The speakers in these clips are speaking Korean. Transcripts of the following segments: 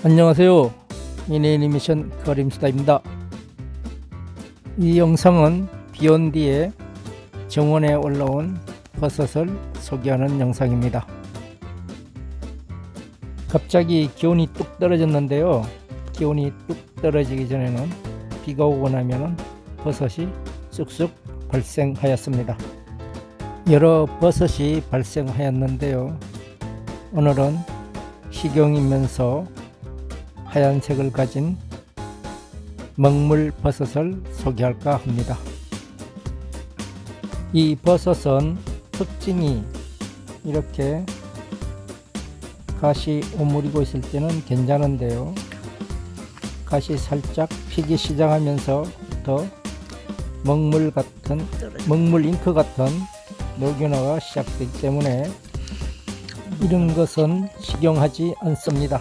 안녕하세요. 미니애니메이션 그림스타입니다. 이 영상은 비온 뒤에 정원에 올라온 버섯을 소개하는 영상입니다. 갑자기 기온이 뚝 떨어졌는데요. 기온이 뚝 떨어지기 전에는 비가 오고 나면 버섯이 쑥쑥 발생하였습니다. 여러 버섯이 발생하였는데요. 오늘은 식용이면서 하얀색을 가진 먹물 버섯을 소개할까 합니다. 이 버섯은 특징이 이렇게 가시 오므리고 있을 때는 괜찮은데요. 가시 살짝 피기 시작하면서부터 먹물 잉크 같은 노균화가 시작되기 때문에 이런 것은 식용하지 않습니다.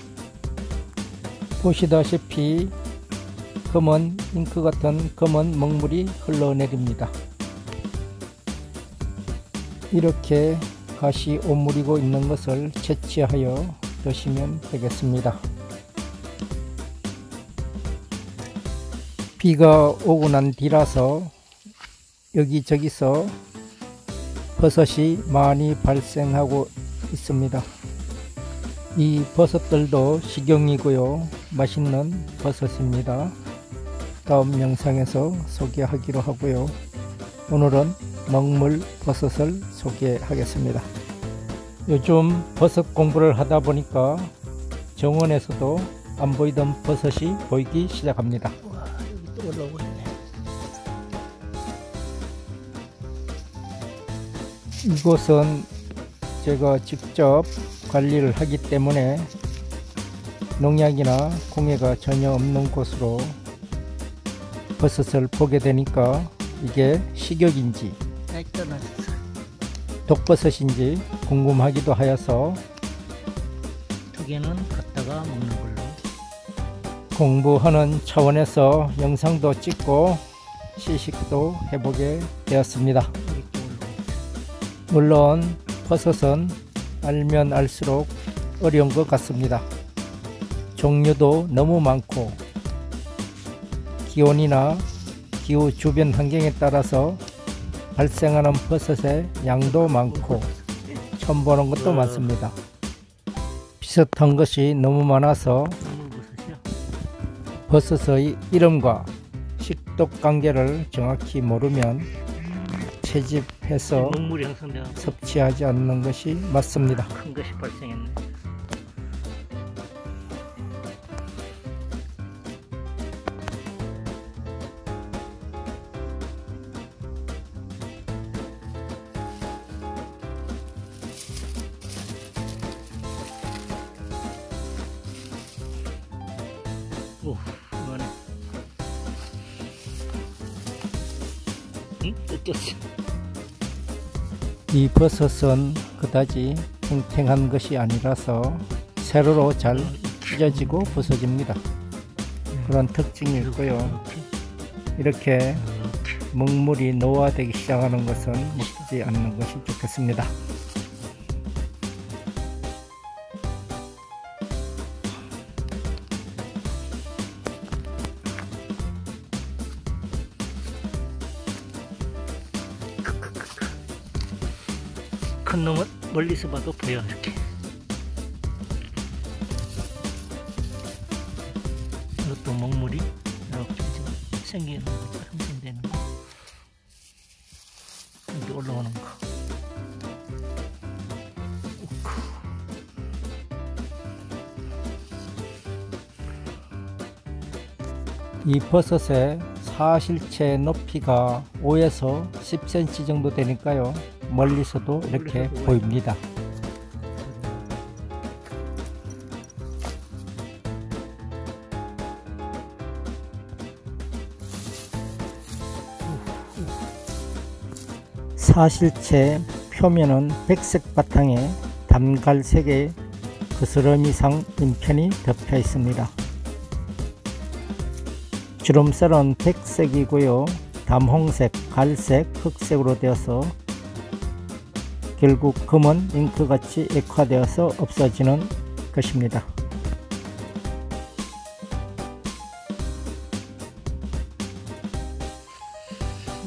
보시다시피 검은 잉크 같은 검은 먹물이 흘러내립니다. 이렇게 가시 오므리고 있는 것을 채취하여 드시면 되겠습니다. 비가 오고 난 뒤라서 여기저기서 버섯이 많이 발생하고 있습니다. 이 버섯들도 식용이고요. 맛있는 버섯입니다. 다음 영상에서 소개하기로 하고요. 오늘은 먹물 버섯을 소개하겠습니다. 요즘 버섯 공부를 하다 보니까 정원에서도 안 보이던 버섯이 보이기 시작합니다. 와, 여기 또 올라오고 있네. 이곳은 제가 직접 관리를 하기 때문에 농약이나 공해가 전혀 없는 곳으로 버섯을 보게 되니까 이게 식욕인지 독버섯인지 궁금하기도 하여서 두 개는 갖다가 먹는 걸로. 공부하는 차원에서 영상도 찍고 시식도 해보게 되었습니다. 물론 버섯은 알면 알수록 어려운 것 같습니다. 종류도 너무 많고 기온이나 기후 주변 환경에 따라서 발생하는 버섯의 양도 많고 처음 보는 것도 많습니다. 비슷한 것이 너무 많아서 버섯의 이름과 식독 관계를 정확히 모르면 채집해서 섭취하지 않는 것이 맞습니다. 큰 것이 발생했네. 오, 이거네. 응? 뜯겼어. 이 버섯은 그다지 탱탱한 것이 아니라서 세로로 잘 찢어지고 부서집니다. 그런 특징이 있고요. 이렇게 먹물이 노화되기 시작하는 것은 먹지 않는 것이 좋겠습니다. 큰 놈은 멀리서 봐도 보여. 이렇게 이것도 먹물이 이렇게 지금 생기는 거죠. 형성되는 거. 여기 올라오는 거. 이 버섯의 사실체 높이가 5에서 10cm 정도 되니까요. 멀리서도 이렇게 보입니다. 사실체 표면은 백색 바탕에 담갈색의 그스러미상 인편이 덮여 있습니다. 주름살은 백색이고요. 담홍색, 갈색, 흑색으로 되어서 결국 검은 잉크같이 액화되어서 없어지는 것입니다.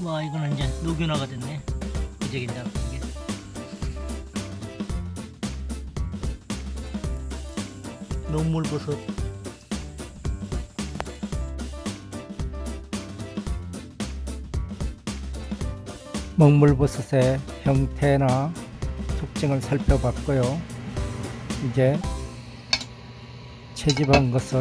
와, 이거는 이제 녹균화가 됐네. 그제 괜찮은 게. 녹물버섯. 먹물버섯의 형태나 특징을 살펴봤고요. 이제 채집한 것을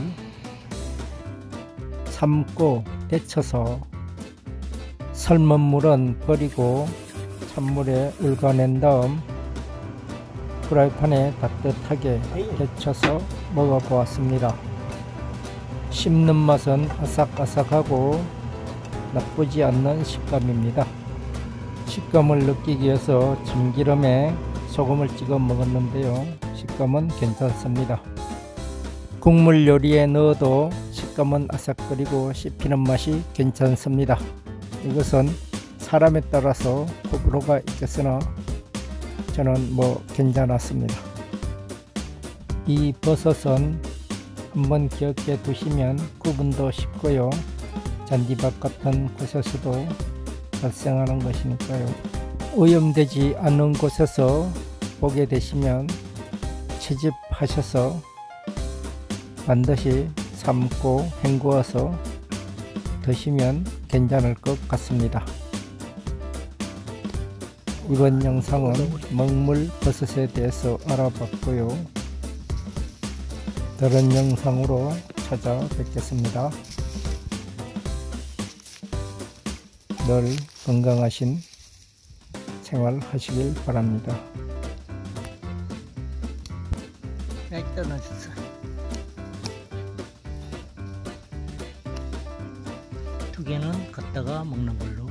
삶고 데쳐서 삶은 물은 버리고 찬물에 읊어낸 다음 프라이팬에 따뜻하게 데쳐서 먹어보았습니다. 씹는 맛은 아삭아삭하고 나쁘지 않는 식감입니다. 식감을 느끼기 위해서 참기름에 소금을 찍어 먹었는데요. 식감은 괜찮습니다. 국물 요리에 넣어도 식감은 아삭거리고 씹히는 맛이 괜찮습니다. 이것은 사람에 따라서 호불호가 있겠으나 저는 괜찮았습니다. 이 버섯은 한번 기억해 두시면 구분도 쉽고요. 잔디밭 같은 곳에서도 발생하는 것이니까요. 오염되지 않는 곳에서 보게 되시면 채집하셔서 반드시 삶고 헹구어서 드시면 괜찮을 것 같습니다. 이번 영상은 먹물버섯에 대해서 알아봤고요. 다른 영상으로 찾아뵙겠습니다. 늘 건강하신 생활 하시길 바랍니다. 떨어졌어. 두 개는 갖다가 먹는 걸로.